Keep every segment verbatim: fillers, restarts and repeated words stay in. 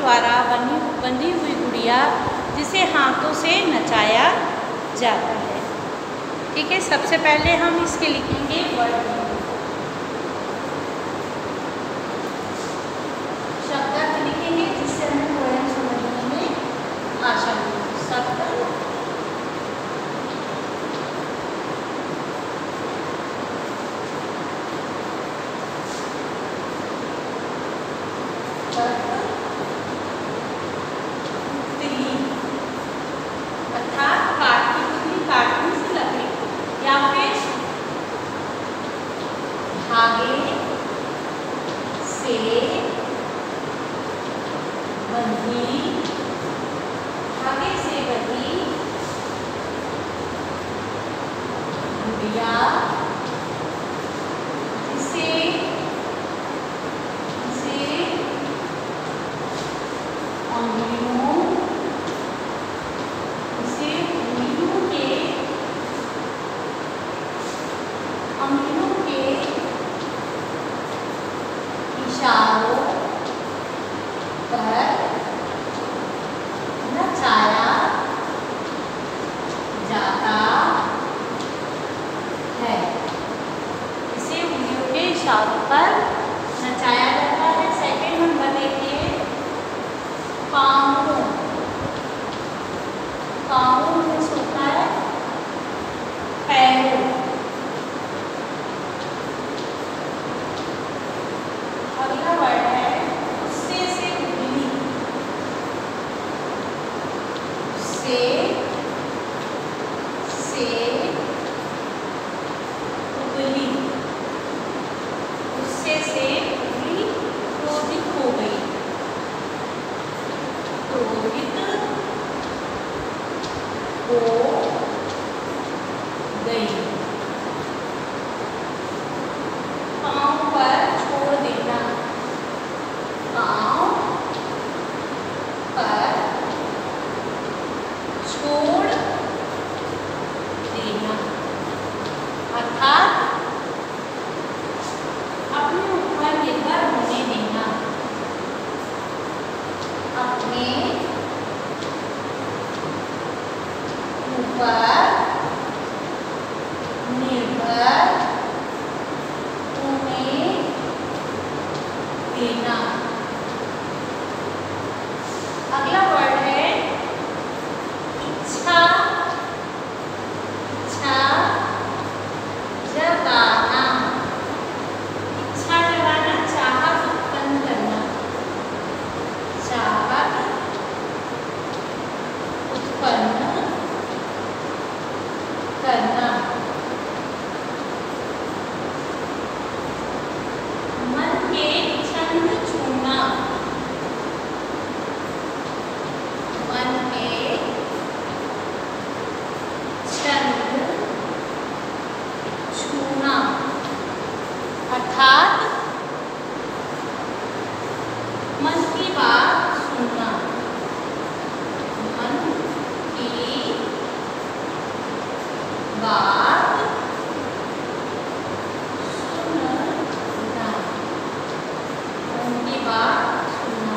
द्वारा बनी बंधी हुई गुड़िया जिसे हाथों से नचाया जाता है। ठीक है, सबसे पहले हम इसके लिखेंगे वर्ड शब्दार्थ लिखेंगे, जिससे हमें पोएम समझने में आसानी हो। शब्द पुतली अर्थात काठ की पुतली, काटने से लकड़ी, या फिर धागे से बंधी धागे से बंधी गुड़िया जिसे जिसे अंगुलियों जिसे अंगुलियों के अंगुलियों के इशारों पर नचाया जाता है। इसे उंगलियों के इशारों पर नचाया जाता है। सेकेंड नंबर देखिए, पाँवों पाँवों में होता है पैरों। अगला वर्ड है उससे से उंगली, उससे से उंगली, उससे से उंगली क्रोधित हो गई, क्रोधित हो गई। पाँव पर छोड़ देना, पाँव पर छोड़ देना अर्थात अपने ऊपर निर्भर होने देना, अपने ऊपर निर्भर होने देना। अगला वर्ड है इच्छा, इच्छा जगाना, इच्छा जगाना, चाहत उत्पन्न करना, चाहत उत्पन्न करना। मन के छंद छूना, मन के छंद छूना अर्थात मन की बात सुनना, मन की बात सुनना, उनकी बात सुनना।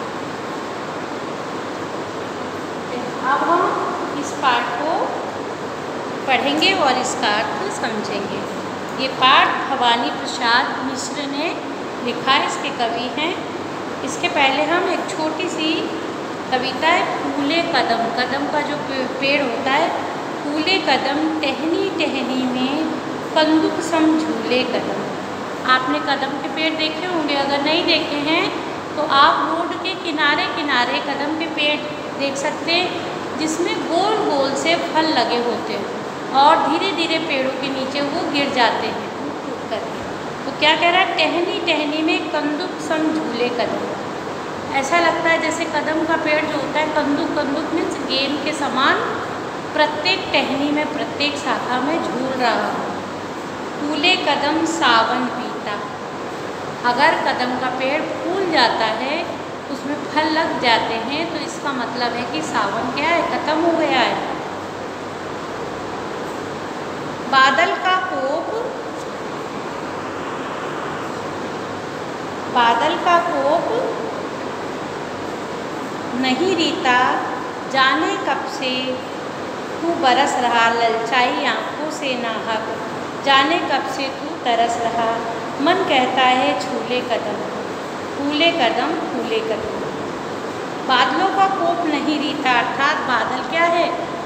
अब हम इस पाठ को पढ़ेंगे और इसका अर्थ समझेंगे। ये पाठ भवानी प्रसाद मिश्र ने लिखा है, इसके कवि हैं। इसके पहले हम एक छोटी सी कविता है, फूले कदम, कदम का जो पेड़ होता है, फूले कदम टहनी टहनी में कंदुक सम झूले कदम। आपने कदम के पेड़ देखे होंगे, अगर नहीं देखे हैं तो आप रोड के किनारे किनारे कदम के पेड़ देख सकते हैं, जिसमें गोल गोल से फल लगे होते हैं और धीरे धीरे पेड़ों के नीचे वो गिर जाते हैं टूट टूट करके। तो क्या कह रहा है, टहनी टहनी में कंदुक सम झूले कदम। ऐसा लगता है जैसे कदम का पेड़ जो होता है, कंदुक, कंदुक मीन्स गेंद के समान प्रत्येक टहनी में प्रत्येक शाखा में झूल रहा हो। फूले कदम सावन पीता, अगर कदम का पेड़ फूल जाता है, उसमें फल लग जाते हैं, तो इसका मतलब है कि सावन क्या है, खत्म हो गया है। बादल का कोप, बादल का कोप नहीं रीता, जाने कब से तू बरस रहा, ललचाई आँखों से नाहक, जाने कब से तू तरस रहा। मन कहता है छूले कदम, फूले कदम फूले कदम। बादलों का कोप नहीं रीता, अर्थात बादल क्या है,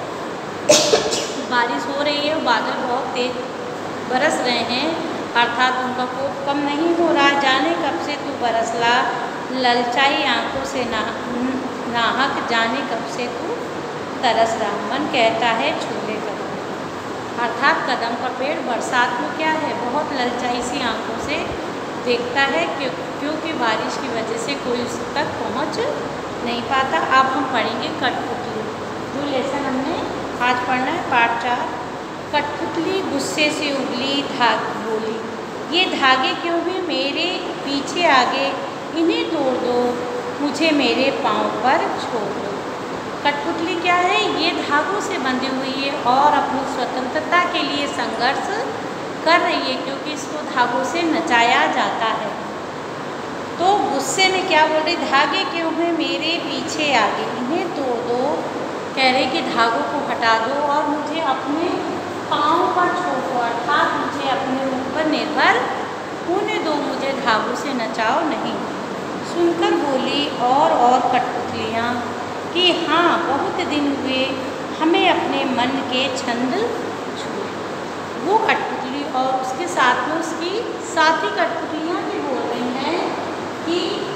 बारिश हो रही है, बादल बहुत तेज बरस रहे हैं, अर्थात उनका कोप कम नहीं हो रहा। जाने कब से तू बरसला, ललचाई आँखों से ना नाहक, जाने कब से तू तरस रहा। मन कहता है छूले कदम, अर्थात कदम का पेड़ बरसात में क्या है, बहुत ललचाई सी आँखों से देखता है, क्यों क्योंकि बारिश की वजह से कोई उस तक पहुँच नहीं पाता। अब हम पढ़ेंगे कठपुतली, जो लेसन हमने आज पढ़ना है पाठ चार। कठपुतली गुस्से से उबली, धाग बोली, ये धागे क्यों भी मेरे पीछे आगे, इन्हें तोड़ दो, मुझे मेरे पाँव पर छोड़ दो। कठपुतली क्या है, ये धागों से बंधी हुई है और अपनी स्वतंत्रता के लिए संघर्ष कर रही है, क्योंकि इसको धागों से नचाया जाता है। तो गुस्से में क्या बोल रही, धागे क्यों हैं मेरे पीछे आगे, इन्हें तोड़ दो, कह रहे कि धागों को हटा दो और मुझे अपने पाँव पर छोड़ दो, अर्थात मुझे अपने ऊपर निर्भर होने दो, मुझे धागों से नचाओ नहीं। सुनकर बोली और और कठपुतलियाँ कि हाँ बहुत दिन हुए हमें अपने मन के छंद छुए। वो कठपुतली और उसके साथ में उसकी साथी कठपुतलियाँ भी बोल रही हैं कि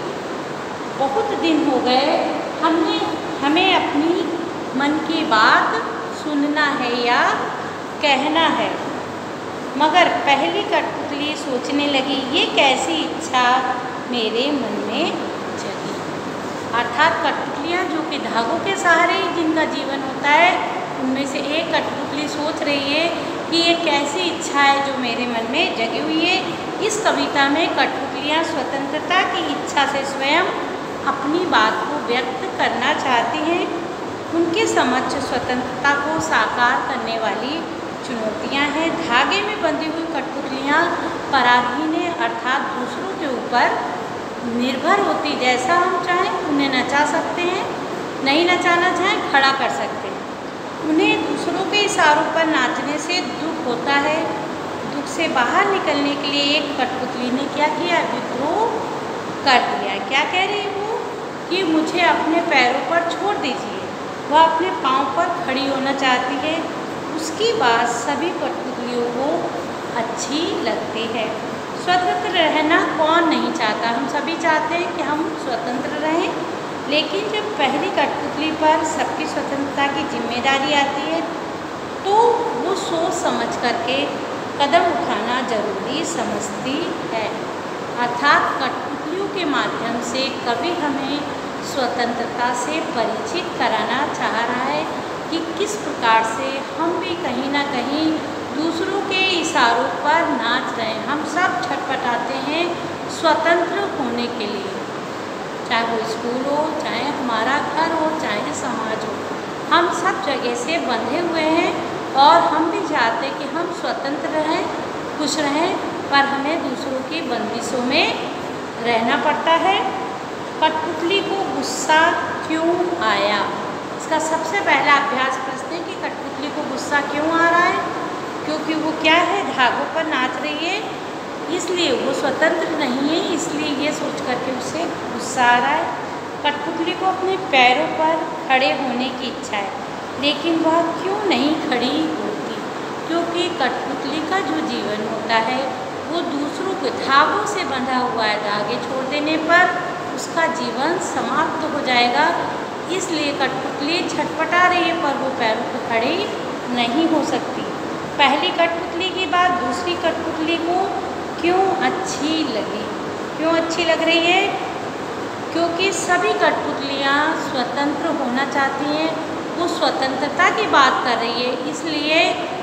बहुत दिन हो गए, हमने हमें अपनी मन की बात सुनना है या कहना है। मगर पहली कठपुतली सोचने लगी, ये कैसी इच्छा मेरे मन में जगी। अर्थात कठपुतलियाँ जो कि धागों के सहारे जिनका जीवन होता है, उनमें से एक कठपुतली सोच रही है कि ये कैसी इच्छा है जो मेरे मन में जगी हुई है। इस कविता में कठपुतलियाँ स्वतंत्रता की इच्छा से स्वयं अपनी बात को व्यक्त करना चाहती हैं। उनके समक्ष स्वतंत्रता को साकार करने वाली चुनौतियाँ हैं। धागे में बंधी हुई कठपुतलियाँ पराधीन है, अर्थात दूसरों के ऊपर निर्भर होती, जैसा हम चाहें उन्हें नचा सकते हैं, नहीं नचाना चाहें खड़ा कर सकते हैं। उन्हें दूसरों के इशारों पर नाचने से दुख होता है। दुख से बाहर निकलने के लिए एक कठपुतली ने क्या किया, विद्रोह कर दिया। क्या कह रही है वो, कि मुझे अपने पैरों पर छोड़ दीजिए। वह अपने पाँव पर खड़ी होना चाहती है। उसकी बात सभी कठपुतलियों को अच्छी लगती है। स्वतंत्र रहना कौन नहीं चाहता, हम सभी चाहते हैं कि हम स्वतंत्र रहें, लेकिन जब पहली कठपुतली पर सबकी स्वतंत्रता की जिम्मेदारी आती है तो वो सोच समझ करके कदम उठाना जरूरी समझती है। अर्थात कठपुतलियों के माध्यम से कवि हमें स्वतंत्रता से परिचित कराना चाह रहा है कि किस प्रकार से हम भी कहीं ना कहीं दूसरों के इशारों पर नाच रहे हैं। हम सब छटपटाते हैं स्वतंत्र होने के लिए, चाहे वो स्कूल हो, चाहे हमारा घर हो, चाहे समाज हो, हम सब जगह से बंधे हुए हैं और हम भी चाहते हैं कि हम स्वतंत्र रहें, खुश रहें, पर हमें दूसरों की बंदिशों में रहना पड़ता है। कठपुतली को गुस्सा क्यों आया, इसका सबसे पहला अभ्यास प्रश्न है कि कठपुतली को गुस्सा क्यों आ रहा है, क्योंकि वो क्या है, धागों पर नाच रही है, इसलिए वो स्वतंत्र नहीं है, इसलिए ये सोच करके उसे गुस्सा आ रहा है। कठपुतली को अपने पैरों पर खड़े होने की इच्छा है, लेकिन वह क्यों नहीं खड़ी होती, क्योंकि कठपुतली का जो जीवन होता है वो दूसरों के धागों से बंधा हुआ है। धागे छोड़ देने पर उसका जीवन समाप्त हो जाएगा, इसलिए कठपुतली छटपटा रही है, पर वो पैरों पर खड़ी नहीं हो सकती। पहली कठपुतली की बात दूसरी कठपुतली को क्यों अच्छी लगी, क्यों अच्छी लग रही है, क्योंकि सभी कठपुतलियाँ स्वतंत्र होना चाहती हैं, वो स्वतंत्रता की बात कर रही है, इसलिए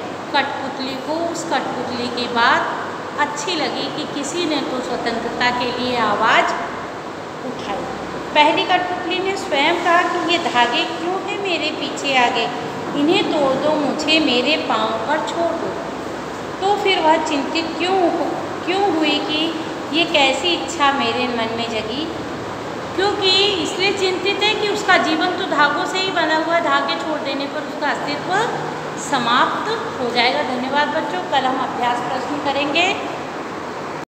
कठपुतली को उस कठपुतली की बात अच्छी लगी कि किसी ने तो स्वतंत्रता के लिए आवाज़ उठाई। पहली कठपुतली ने स्वयं कहा कि ये धागे क्यों हैं मेरे पीछे आगे, इन्हें तोड़ दो, मुझे मेरे पाँव पर छोड़ दो। तो फिर वह चिंतित क्यों क्यों हुई कि ये कैसी इच्छा मेरे मन में जगी। क्योंकि इसलिए चिंतित है कि उसका जीवन तो धागों से ही बना हुआ है, धागे छोड़ देने पर उसका अस्तित्व समाप्त हो जाएगा। धन्यवाद बच्चों, कल हम अभ्यास प्रश्न करेंगे।